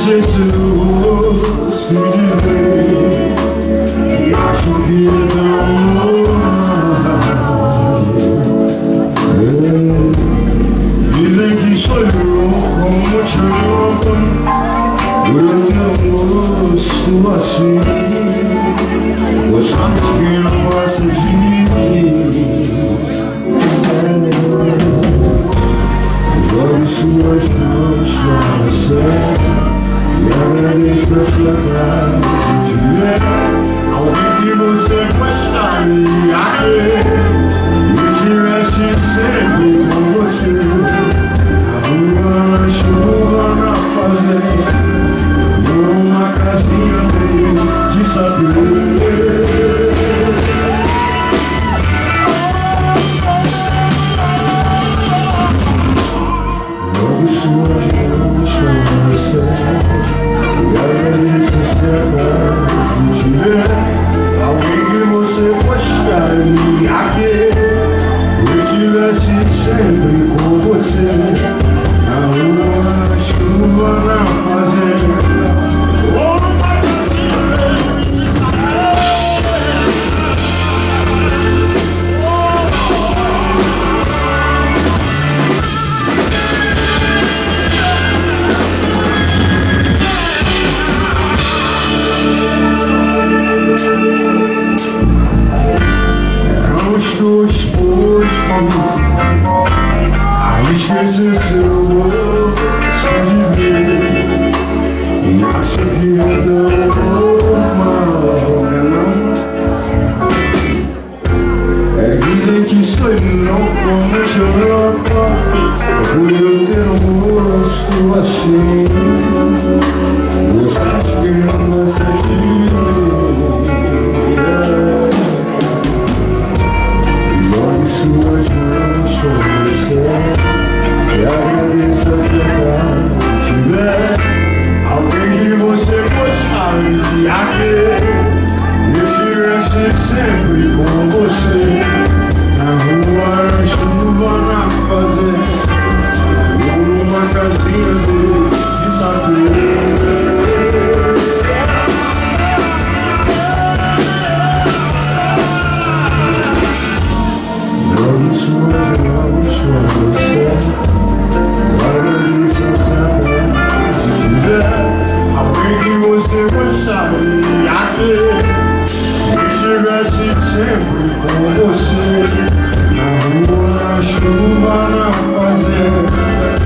esquecesse do rosto de vez, e acho que é tão normal. Dizem que sonhou como te amo, por eu ter um rosto assim. Gostamos que não gosta de mim. Jogue suas mãos para o céu e agradeça se acaso tiver alguém que você gostaria que estivesse sempre com você, na rua, na chuva, na fazenda, numa casinha bem de saber. Suas mãos para o céu e agradeça se acaso tiver alguém que você gostaria que estivesse sempre com você, na rua, na chuva, na fazenda, ou numa casinha bem de estou exposto a esquecer seu rosto de vez, e acho que é tão normal, não? Dizem que sonhou como chorava, por eu ter um rosto assim. Gostas que não gosta de mim. Suas mãos sobre o céu e agradeça se acaso tiver alguém que você gostaria que estivesse sempre com você, na rua, na chuva, na fazenda, ou numa casinha de saber. Suas mãos para o céu, agradeça se acaso tiver alguém que você gostaria que estivesse sempre com você, na rua, na chuva, na fazenda.